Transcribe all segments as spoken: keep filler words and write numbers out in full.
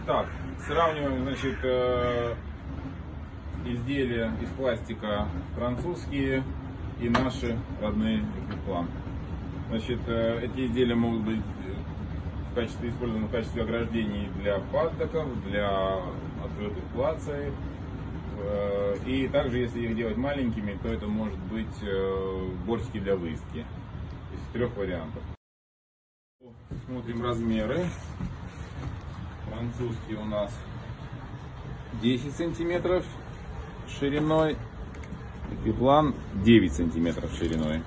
Так, сравниваем, значит, э, изделия из пластика французские и наши родные Эквиплан. Значит, э, эти изделия могут быть в качестве использованы в качестве ограждений для паддоков, для открытых плацев. Э, и также, если их делать маленькими, то это может быть э, бортики для выездки. Из трех вариантов. Смотрим размеры. Французский у нас десять сантиметров шириной, Эквиплан девять сантиметров шириной.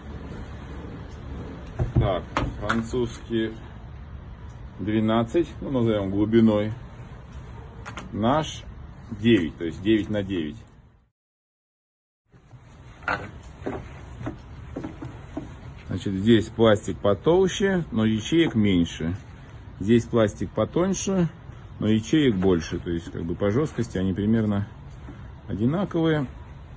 Так, французский двенадцать, ну назовем глубиной, наш девять, то есть девять на девять. Значит, здесь пластик потолще, но ячеек меньше. Здесь пластик потоньше, но ячеек больше. То есть, как бы по жесткости они примерно одинаковые.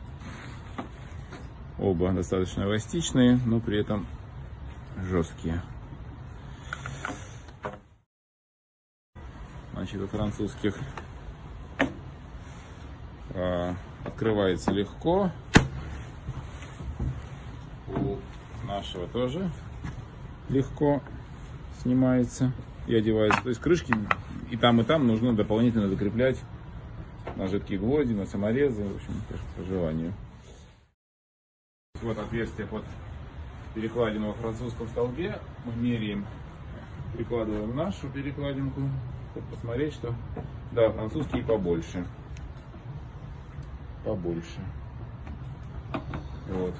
Оба достаточно эластичные, но при этом жесткие. Значит, у французских а, открывается легко. У нашего тоже легко снимается и одевается. То есть крышки и там, и там нужно дополнительно закреплять на жидкие гвозди, на саморезы, в общем, по желанию. Вот отверстие под перекладину во французском столбе. Мы меряем, прикладываем нашу перекладинку, чтобы посмотреть, что да, французские побольше. Побольше. Вот.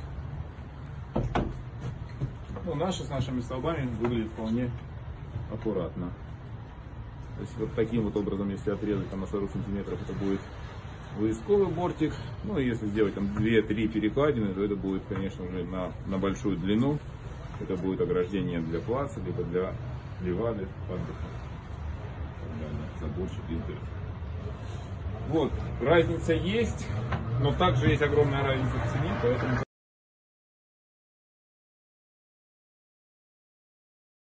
Ну, наши с нашими столбами выглядит вполне аккуратно. То есть вот таким вот образом, если отрезать там на сорок сантиметров, это будет выездковый бортик. Ну, если сделать там две-три перекладины, то это будет, конечно, уже на, на большую длину. Это будет ограждение для плаца, либо для левады, паддока, заборчик и дырок. Вот, разница есть, но также есть огромная разница в цене, поэтому